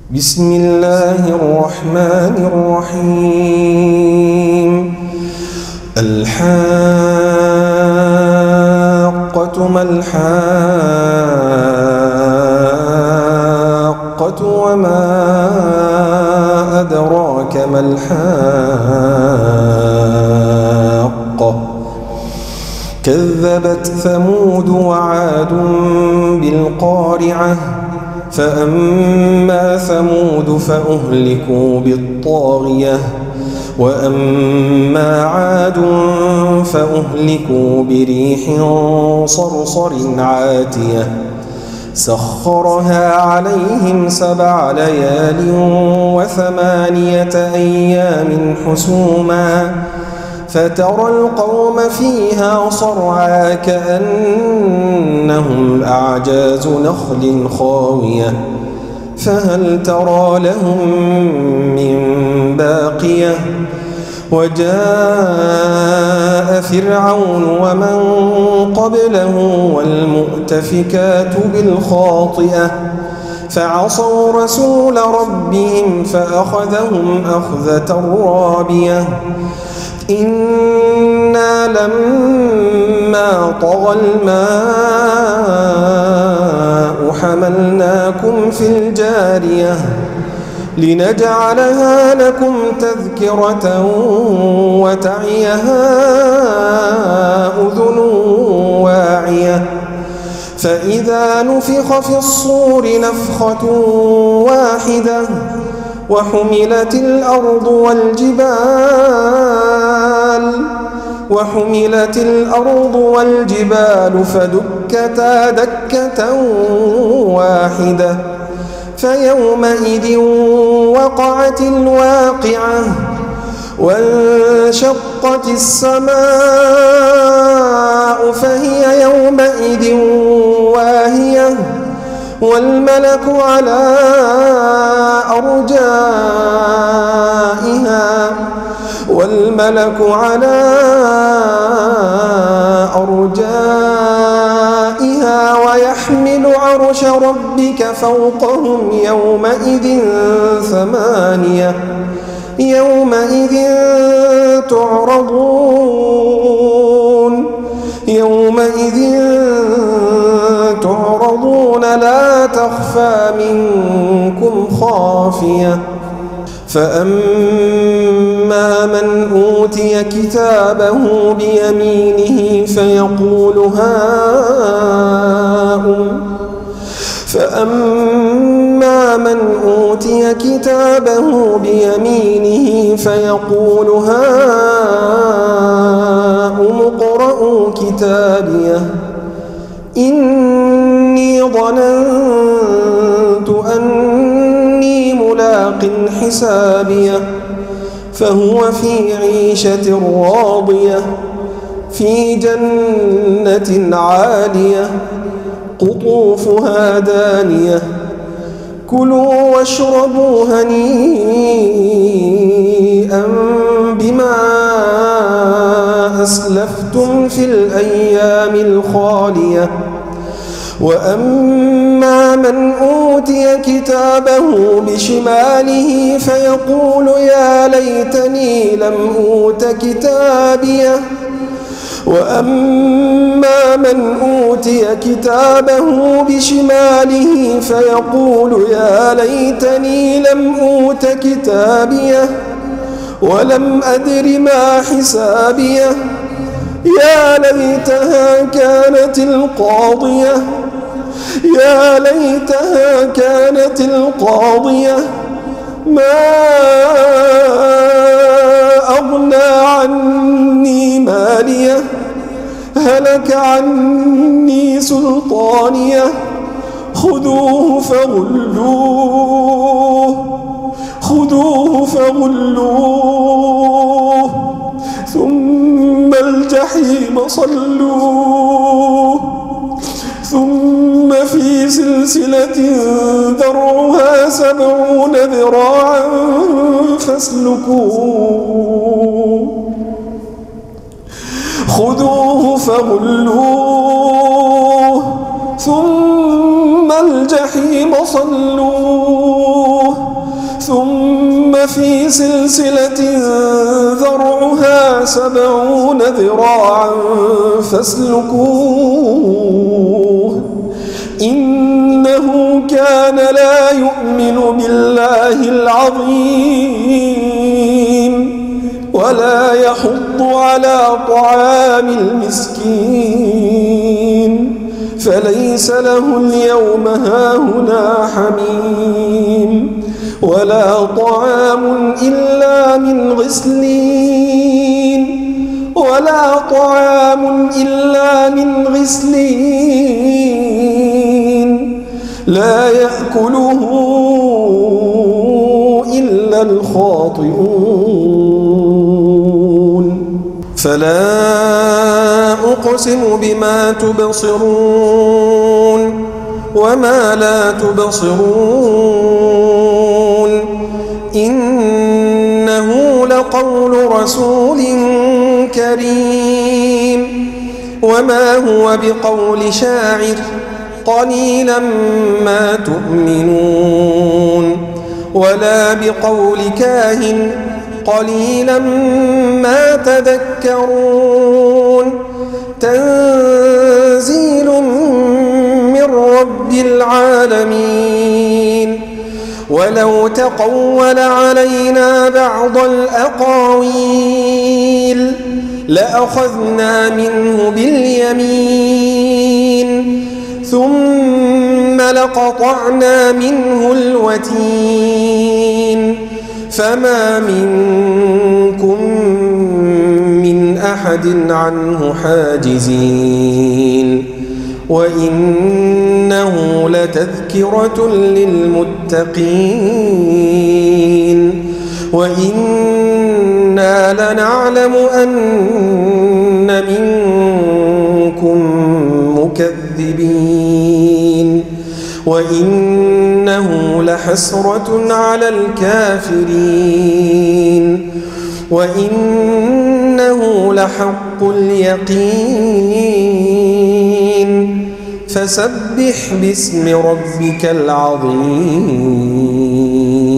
بسم الله الرحمن الرحيم. الحاقة ما الحاقة وما أدراك ما الحاقة. كذبت ثمود وعاد بالقارعة. فأما ثمود فأهلكوا بالطاغية وأما عاد فأهلكوا بريح صرصر عاتية سخرها عليهم 7 ليال و8 أيام حسوما فترى القوم فيها صرعى كأنهم أعجاز نخل خاوية فهل ترى لهم من باقية. وجاء فرعون ومن قبله والمؤتفكات بالخاطئة فعصوا رسول ربهم فأخذهم أخذة رابية. إنا لما طغى الماء حملناكم في الجارية لنجعلها لكم تذكرة وتعيها أذن واعية. فإذا نفخ في الصور نفخة واحدة وحملت الأرض والجبال فدكتا دكة واحدة فيومئذ وقعت الواقعة وانشقت السماء فهي يومئذ واهية والملك على أرجائها ويحمل عرش ربك فوقهم يومئذ 8 يومئذ تعرضون لا تخفى منكم خافية. فأما من أوتي كتابه بيمينه فيقول هاؤم اقرءوا كتابيه إني ظننت أني ملاق حسابيه فهو في عيشة راضية في جنة عالية قطوفها دانية كلوا واشربوا هنيئا بما أسلفتم في الأيام الخالية. وأما من أوتي كتابه بشماله فيقول يا ليتني لم أوت كتابيه. وأما من أوتي كتابه بشماله فيقول يا ليتني لم أوت كتابيه ولم أدر ما حسابيه يا ليتها كانت القاضية ما أغنى عني ماليه هلك عني سلطانيه خذوه فغلوه ثم الجحيم صلوه ثم في سلسلة ذرعها 70 ذراعا فاسلكوه خذوه فغلوه ثم الجحيم صلوه في سلسلة ذرعها 70 ذراعا فاسلكوه إنه كان لا يؤمن بالله العظيم ولا يحض على طعام المسكين فليس له اليوم هاهنا حميم ولا طعام إلا من غسلين لا يأكله إلا الخاطئون فلا أقسم بما تبصرون وما لا تبصرون إنه لقول رسول كريم وما هو بقول شاعر قليلا ما تؤمنون ولا بقول كاهن قليلا ما تذكرون تنزيل من رب العالمين ولو تقول علينا بعض الأقاويل لأخذنا منه باليمين ثم لقطعنا منه الوتين فما منكم من أحد عنه حاجزين وإنه لتذكرة للمتقين وإنا لنعلم أن منكم مكذبين وإنه لحسرة على الكافرين وإنه لحق اليقين فسبح باسم ربك العظيم.